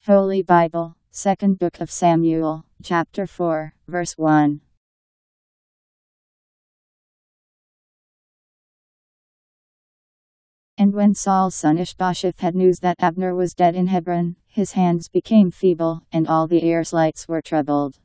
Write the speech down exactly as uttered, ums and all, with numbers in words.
Holy Bible, Second Book of Samuel, chapter four, verse one. And when Saul's son Ish-bosheth had news that Abner was dead in Hebron, his hands became feeble, and all the Israelites were troubled.